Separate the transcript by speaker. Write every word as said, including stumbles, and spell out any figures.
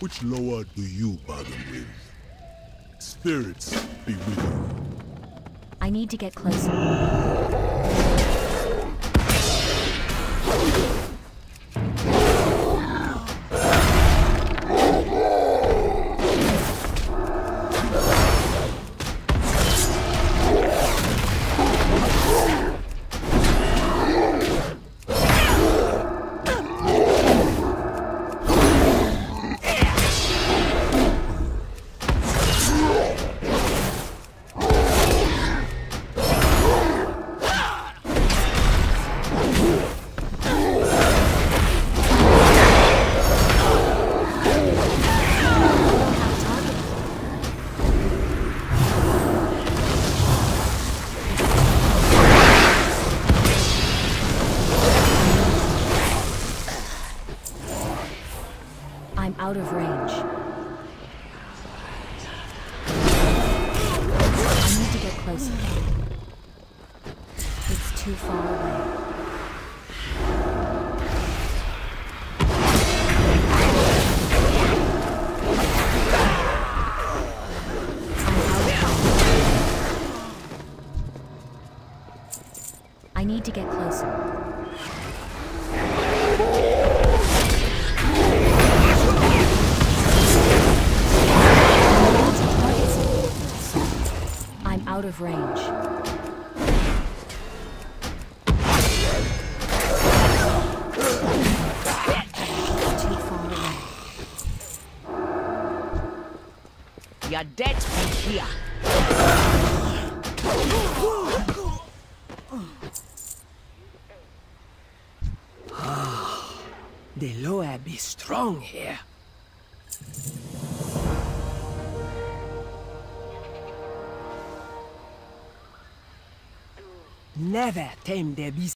Speaker 1: Which lower do you bargain with? Spirits be with you.
Speaker 2: I need to get closer. I'm out of range. I need to get closer. It's too far away. I need to get closer. I'm out of range. Too far away.
Speaker 3: Your debt be here.
Speaker 4: The Loa be strong here. Never tame the beast.